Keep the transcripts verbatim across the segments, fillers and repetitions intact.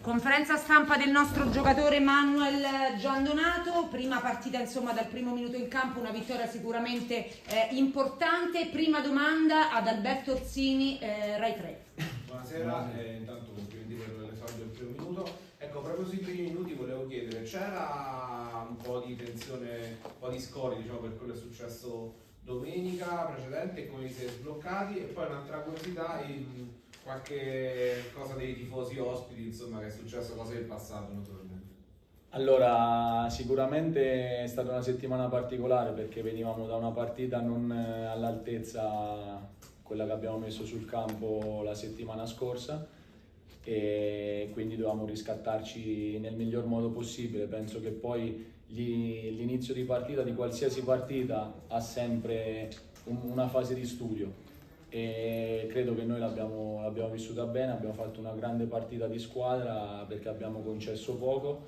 Conferenza stampa del nostro giocatore Manuel Giandonato, prima partita insomma dal primo minuto in campo, una vittoria sicuramente eh, importante. Prima domanda ad Alberto Orsini, eh, Rai tre. Buonasera, eh, intanto complimenti per l'esordio del primo minuto. Ecco, proprio sui primi minuti volevo chiedere, c'era un po' di tensione, un po' di scorie diciamo per quello che è successo domenica precedente e come vi siete sbloccati? E poi un'altra curiosità, in qualche cosa dei tifosi ospiti, insomma, che è successo, cose del passato naturalmente. Allora, sicuramente è stata una settimana particolare perché venivamo da una partita non all'altezza quella che abbiamo messo sul campo la settimana scorsa e quindi dovevamo riscattarci nel miglior modo possibile. Penso che poi l'inizio di partita, di qualsiasi partita, ha sempre un, una fase di studio e credo che noi l'abbiamo vissuta bene, abbiamo fatto una grande partita di squadra perché abbiamo concesso poco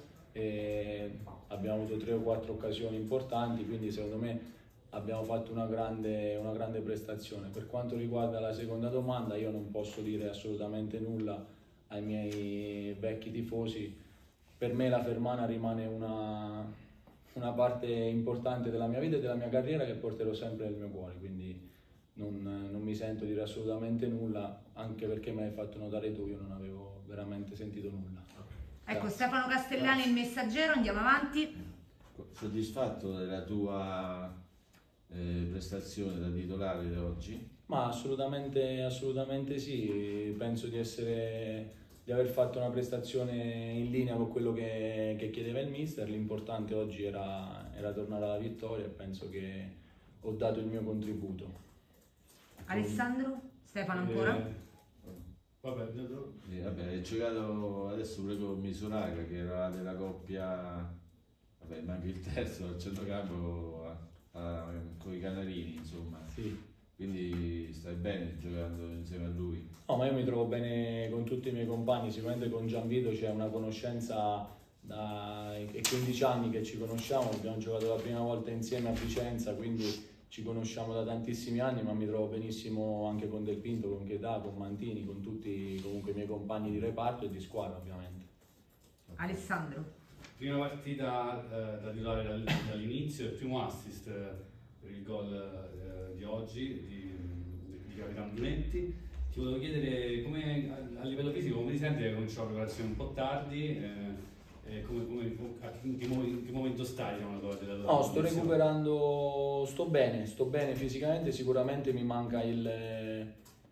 e abbiamo avuto tre o quattro occasioni importanti, quindi secondo me abbiamo fatto una grande, una grande prestazione. Per quanto riguarda la seconda domanda, io non posso dire assolutamente nulla ai miei vecchi tifosi. Per me la Fermana rimane una, una parte importante della mia vita e della mia carriera che porterò sempre nel mio cuore, quindi non, non mi sento dire assolutamente nulla, anche perché mi hai fatto notare tu, io non avevo veramente sentito nulla. Ecco, Grazie. Stefano Castellani, Grazie. Il Messaggero, andiamo avanti. Soddisfatto della tua eh, prestazione da titolare di oggi? Ma assolutamente, assolutamente sì, penso di essere, di aver fatto una prestazione in linea con quello che, che chiedeva il mister. L'importante oggi era, era tornare alla vittoria e penso che ho dato il mio contributo. Alessandro? Stefano ancora? Eh, vabbè, eh, vabbè, hai giocato adesso pure con Misuraga che era della coppia, vabbè, manca il terzo al centrocampo con i Canarini, insomma. Sì. Quindi stai bene giocando insieme a lui? No, ma io mi trovo bene con tutti i miei compagni, sicuramente con Gianvito c'è una conoscenza da quindici anni che ci conosciamo, abbiamo giocato la prima volta insieme a Vicenza, quindi ci conosciamo da tantissimi anni, ma mi trovo benissimo anche con Del Pinto, con Chedà, con Mantini, con tutti comunque i miei compagni di reparto e di squadra ovviamente. Alessandro. Prima partita eh, da titolare dal, dall'inizio, il primo assist eh, per il gol eh, di oggi di, di Capitano Brunetti. Ti volevo chiedere come a, a livello fisico come ti senti, hai cominciato la preparazione un po' tardi, eh, eh, come, come, in, che momento, in che momento stai? Diciamo, della tua no, sto recuperando, sto bene, sto bene fisicamente, sicuramente mi manca il,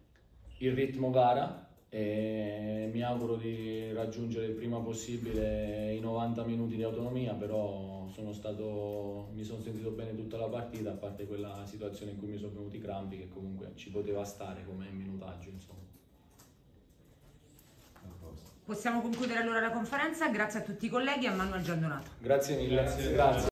il ritmo gara e mi auguro di raggiungere il prima possibile i novanta minuti di autonomia, però sono stato, mi sono sentito bene tutta la partita, a parte quella situazione in cui mi sono venuti i crampi che comunque ci poteva stare come minutaggio, insomma. Possiamo concludere allora la conferenza, grazie a tutti i colleghi e a Manuel Giandonato. Grazie mille. Grazie. Grazie.